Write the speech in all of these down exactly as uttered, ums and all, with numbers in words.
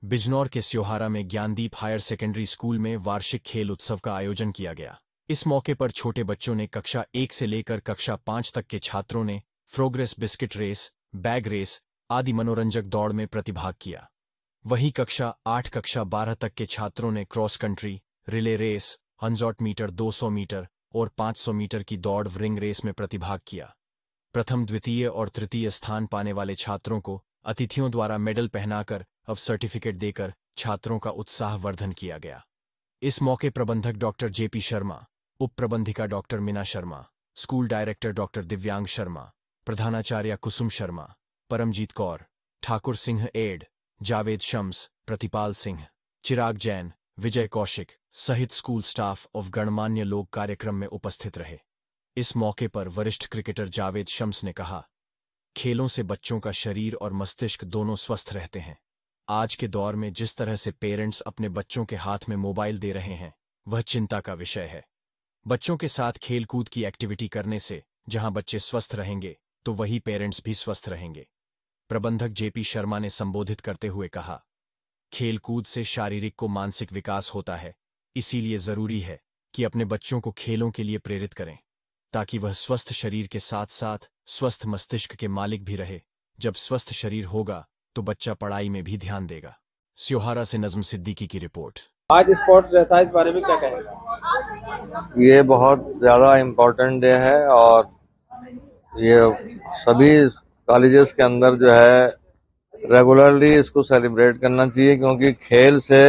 बिजनौर के स्योहारा में Gyandeep higher secondary school में वार्षिक खेल उत्सव का आयोजन किया गया। इस मौके पर छोटे बच्चों ने कक्षा एक से लेकर कक्षा पांच तक के छात्रों ने progress biscuit race, bag race आदि मनोरंजक दौड़ में प्रतिभाग किया। वहीं कक्षा आठ कक्षा बारह तक के छात्रों ने cross country, relay race, hundred metre, दो सौ मीटर और पांच सौ मीटर की दौड़ रिंग रेस में प्रतिभाग किया। प्रथम, द्वितीय और तृतीय स्थान पाने वाले छात्रों को अतिथियों द्वारा मेडल पहनाकर अब सर्टिफिकेट देकर छात्रों का उत्साह वर्धन किया गया। इस मौके प्रबंधक डॉक्टर जेपी शर्मा, उप प्रबंधिका doctor Meena Sharma, school director doctor Divyang Sharma, प्रधानाचार्य कुसुम शर्मा, परमजीत कौर, ठाकुर सिंह एड, जावेद शम्स, प्रतिपाल सिंह, चिराग जैन, विजय कौशिक सहित स्कूल स्टाफ और गणमान्य लोग कार्यक्रम में उपस्थित रहे। इस मौके पर वरिष्ठ क्रिकेटर जावेद शम्स ने कहा, खेलों से बच्चों का शरीर और मस्तिष्क दोनों स्वस्थ रहते हैं। आज के दौर में जिस तरह से पेरेंट्स अपने बच्चों के हाथ में मोबाइल दे रहे हैं, वह चिंता का विषय है। बच्चों के साथ खेल कूद की एक्टिविटी करने से जहां बच्चे स्वस्थ रहेंगे तो वही पेरेंट्स भी स्वस्थ रहेंगे। प्रबंधक जेपी शर्मा ने संबोधित करते हुए कहा, खेल कूद से शारीरिक को मानसिक विकास होता है, इसीलिए जरूरी है कि अपने बच्चों को खेलों के लिए प्रेरित करें ताकि वह स्वस्थ शरीर के साथ साथ स्वस्थ मस्तिष्क के मालिक भी रहे। जब स्वस्थ शरीर होगा तो बच्चा पढ़ाई में भी ध्यान देगा। स्योहारा से नज़्म सिद्दीकी की रिपोर्ट। आज स्पोर्ट्स डे था, इस बारे में क्या कहेंगे? ये बहुत ज़्यादा इम्पोर्टेंट डे है और ये सभी कॉलेजेस के अंदर जो है रेगुलरली इसको सेलिब्रेट करना चाहिए, क्योंकि खेल से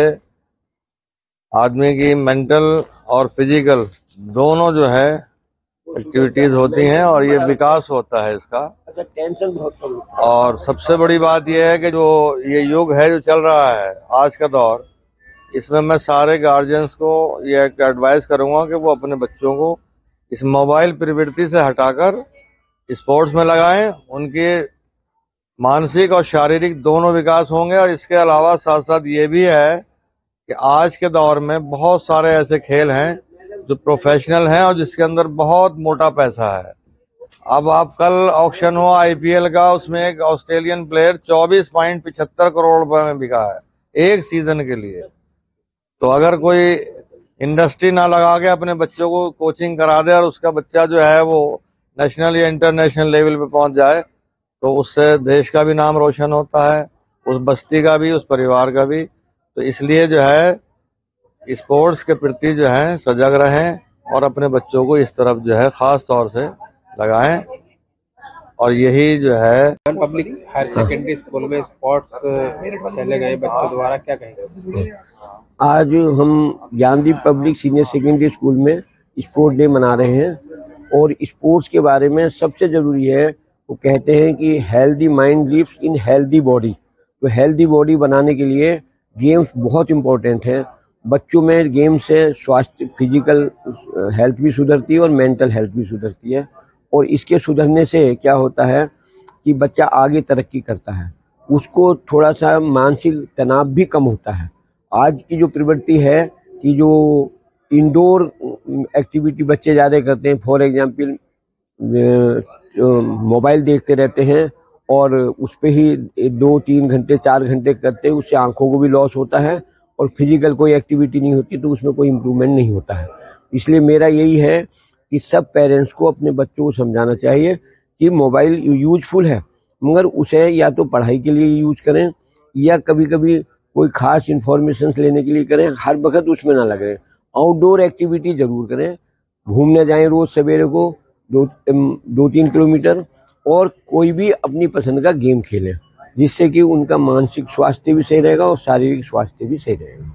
आदमी की मेंटल और फिजिकल दोनों जो है एक्टिविटीज होती हैं और ये विकास होता है इसका। अच्छा, टेंशन बहुत कम। और सबसे बड़ी बात यह है कि जो ये युग है जो चल रहा है आज का दौर, इसमें मैं सारे गार्जियंस को ये एडवाइस करूंगा कि वो अपने बच्चों को इस मोबाइल प्रवृत्ति से हटाकर स्पोर्ट्स में लगाएं। उनके मानसिक और शारीरिक दोनों विकास होंगे। और इसके अलावा साथ साथ ये भी है कि आज के दौर में बहुत सारे ऐसे खेल हैं जो प्रोफेशनल हैं और जिसके अंदर बहुत मोटा पैसा है। अब आप कल ऑक्शन हुआ आईपीएल का, उसमें एक ऑस्ट्रेलियन प्लेयर चौबीस पॉइंट पिछहत्तर करोड़ रुपए में बिका है एक सीजन के लिए। तो अगर कोई इंडस्ट्री ना लगा के अपने बच्चों को कोचिंग करा दे और उसका बच्चा जो है वो नेशनल या इंटरनेशनल लेवल पे पहुंच जाए, तो उससे देश का भी नाम रोशन होता है, उस बस्ती का भी, उस परिवार का भी। तो इसलिए जो है स्पोर्ट्स के प्रति जो है सजग रहें और अपने बच्चों को इस तरफ जो है खास तौर से लगाएं। और यही जो है पब्लिक हायर सेकेंडरी स्कूल में स्पोर्ट्स खेले गए बच्चों द्वारा, क्या कहेंगे? आज हम Gyandeep public senior secondary school में स्पोर्ट डे मना रहे हैं और स्पोर्ट्स के बारे में सबसे जरूरी है, वो कहते हैं कि healthy mind lives in healthy body. तो हेल्दी बॉडी बनाने के लिए गेम्स बहुत इम्पोर्टेंट है। बच्चों में गेम से स्वास्थ्य, फिजिकल हेल्थ भी सुधरती है और मेंटल हेल्थ भी सुधरती है। और इसके सुधरने से क्या होता है कि बच्चा आगे तरक्की करता है, उसको थोड़ा सा मानसिक तनाव भी कम होता है। आज की जो प्रवृत्ति है कि जो इंडोर एक्टिविटी बच्चे ज़्यादा करते हैं, फॉर एग्जांपल मोबाइल देखते रहते हैं और उस पर ही दो तीन घंटे चार घंटे करते हैं, उससे आंखों को भी लॉस होता है और फिजिकल कोई एक्टिविटी नहीं होती तो उसमें कोई इम्प्रूवमेंट नहीं होता है। इसलिए मेरा यही है कि सब पेरेंट्स को अपने बच्चों को समझाना चाहिए कि मोबाइल यूजफुल है, मगर उसे या तो पढ़ाई के लिए यूज करें या कभी कभी कोई खास इन्फॉर्मेशन लेने के लिए करें। हर वक्त उसमें ना लगे, आउटडोर एक्टिविटी जरूर करें। घूमने जाएं रोज सवेरे को दो दो तीन किलोमीटर, और कोई भी अपनी पसंद का गेम खेलें, जिससे कि उनका मानसिक स्वास्थ्य भी सही रहेगा और शारीरिक स्वास्थ्य भी सही रहेगा।